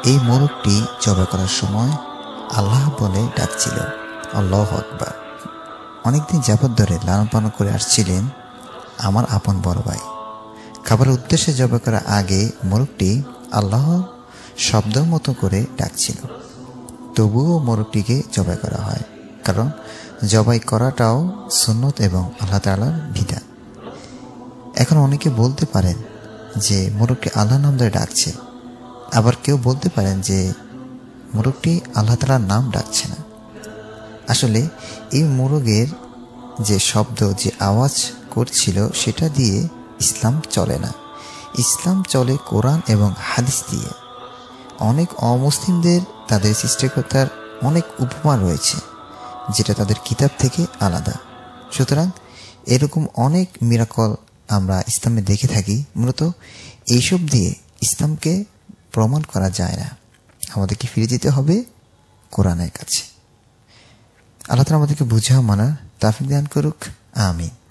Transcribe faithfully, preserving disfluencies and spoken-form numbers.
এই মোরগটি জবাই করার সময় আল্লাহ বলে ডাকছিল, আল্লাহু আকবার। অনেকদিন যাবৎ ধরে লালন পালন করে আসছিলেন আমার আপন বড় ভাই। খাবারের উদ্দেশ্যে জবাই করার আগে মোরগটি আল্লাহ শব্দ মতো করে ডাকছিল। তবুও মোরগটিকে জবাই করা হয়, কারণ জবাই করাটাও সুন্নত এবং আল্লাহ তাআলার বিধান। এখন অনেকে বলতে পারেন যে মোরগটি আল্লাহর নাম ধরে ডাকছে, আবার কেউ বলতে পারেন যে মোরগটি আল্লাহ তাআলার নাম ডাকছে না। আসলে এই মোরগের যে শব্দ, যে আওয়াজ করছিল, সেটা দিয়ে ইসলাম চলে না। ইসলাম চলে কোরআন এবং হাদিস দিয়ে। অনেক অমুসলিমদের তাদের সৃষ্টিকর্তার অনেক উপমা রয়েছে, যেটা তাদের কিতাব থেকে আলাদা। সুতরাং এরকম অনেক মিরাকল আমরা ইসলামে দেখে থাকি। মূলত এইসব দিয়ে ইসলামকে প্রমাণ করা যায় না। আমাদেরকে ফিরে যেতে হবে কোরআনের কাছে। আল্লাহ তাআলা আমাদেরকে বুঝাও মানার তৌফিক দান করুক। আমিন।